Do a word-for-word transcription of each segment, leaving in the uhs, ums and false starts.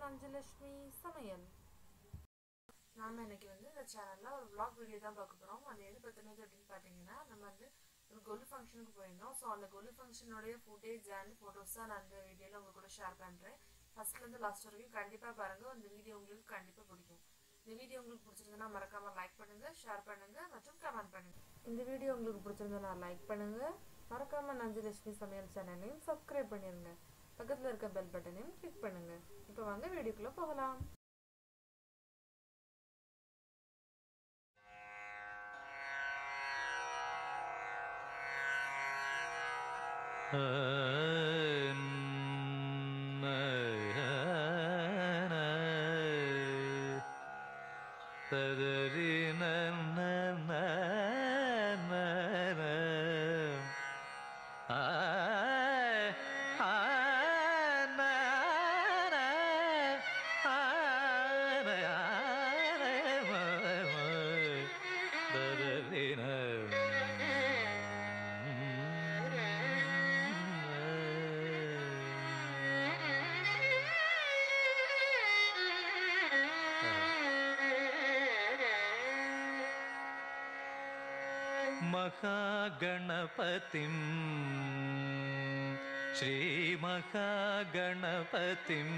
நஞ்சலட்சுமி சமையல். நாம இன்னைக்கு வந்து இந்த சேனல்ல ஒரு vlog வீடியோ தான் பார்க்க போறோம். அது எது பத்தினது அப்படின்னு பாத்தீங்கன்னா, நம்ம வந்து ஒரு கொலு ஃபங்க்ஷனுக்கு போயிருந்தோம். ஸோ அந்த கொலு ஃபங்க்ஷனோடைய ஃபுட்டேஜ் அண்ட் ஃபோட்டோஸ் தான் நான் இந்த வீடியோல உங்க கூட ஷேர் பண்றேன். ஃபர்ஸ்ட்ல இருந்து லாஸ்ட் வரைக்கும் கண்டிப்பா பாருங்க. இந்த வீடியோ உங்களுக்கு கண்டிப்பா பிடிக்கும். இந்த வீடியோ உங்களுக்கு பிடிச்சிருந்தா மறக்காம லைக் பண்ணுங்க, ஷேர் பண்ணுங்க மற்றும் கமெண்ட் பண்ணுங்க. இந்த வீடியோ உங்களுக்கு பிடிச்சிருந்தா லைக் பண்ணுங்க, மறக்காம நஞ்சலட்சுமி சமையல் சேனலையும் சப்ஸ்கிரைப் பண்ணிருங்க. பக்கத்துல இருக்க பெல் பட்டனையும் கிளிக் பண்ணுங்க. இப்போ வாங்க வீடியோக்குள்ள போகலாம். महागणपतिं श्रीमहागणपतिं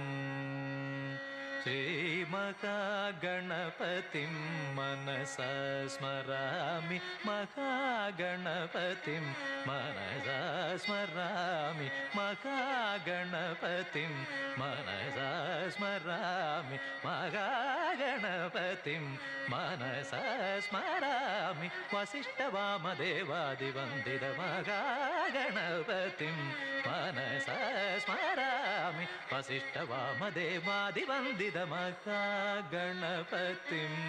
श्रीमहागणपतिं मनसा स्मरामि महागणपतिं मनसा स्मरामि महागणपतिं मनसा स्मरामि महागणपतिं मनसा स्मरामि वसिष्ठवामदेवादिवन्दित महागणपतिं मनसा स्मरामि वसिष्ठवामदेवादिवन्दित महागणपतिम्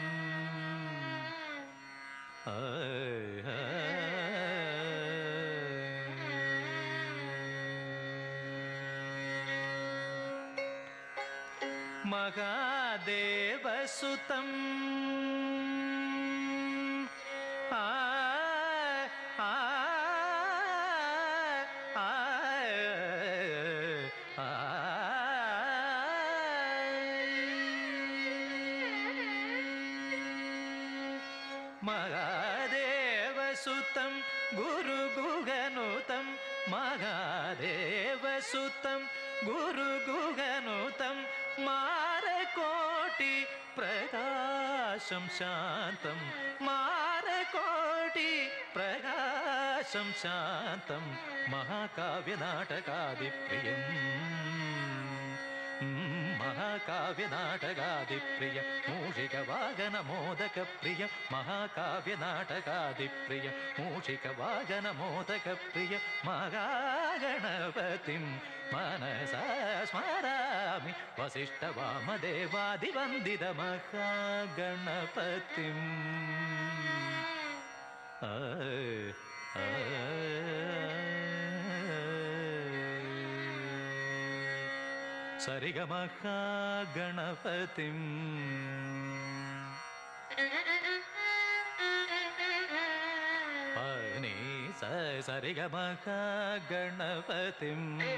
महादेवसुतं आ आ आ आ महादेवसुतं गुरुगुहनुतं महादेवसुतं गुरुगुहनुतं मारकोटि प्रकाशं शान्तं मारकोटि प्रकाशं शान्तं महाकाव्यनाटकादिप्रियम् महाकाव्यनाटकादिप्रिय मूषिकवागनमोदकप्रिय महाकाव्यनाटकादिप्रिय मूषिकवागनमोदकप्रिय महागणपतिं मनसा स्मरामि वसिष्ठवामदेवादिवन्दित महागणपतिम् आ आ सरिगमहागणपतिं पनी स सरिगमहागणपतिं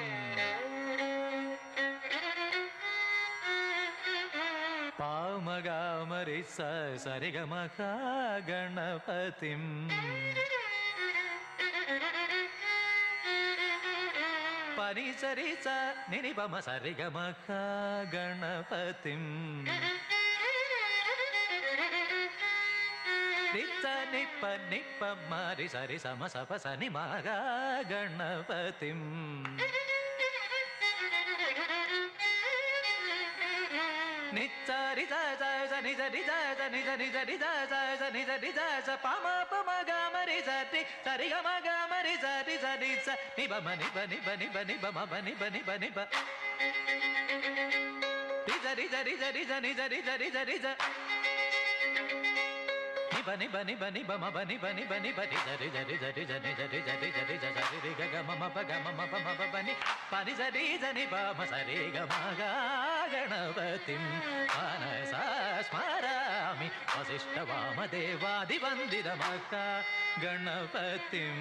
पामगामरि स सरिगमहागणपतिं पनी सरि स निनि पम सरिगमहागणपतिं नित्त निप्प निप्प मरि सरि सम सप सनि महागणपतिं नित्तरि स स नि स नि स स नि स नि स नि स स स नि स नि स स पम पम ग मरि स ति सरि ग म ग मरि स ति स नि स नि ब म नि ब नि ब नि ब नि ब म ब नि ब नि ब नि ब रि स रि स रि स रि स नि स रि स रि स रि स नि ब नि ब नि ब नि ब म ब नि ब नि ब नि ब रि स रि स रि स रि स नि स रि स रि स रि स स रि रि ग ग म म प ग म म प म प ब नि प नि स रि स नि ब म स रि ग म ग गणपतिं मनसा स्मरामि वसिष्ठवामदेवादिवन्दित महागणपतिं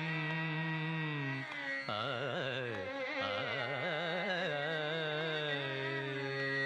आ आ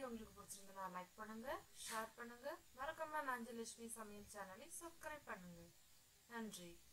உங்களுக்கு பிடிச்சிருந்தா லைக் பண்ணுங்க, ஷேர் பண்ணுங்க, மறக்காம நஞ்சலட்சுமி சமையல் சேனலை சப்ஸ்கிரைப் பண்ணுங்க. நன்றி.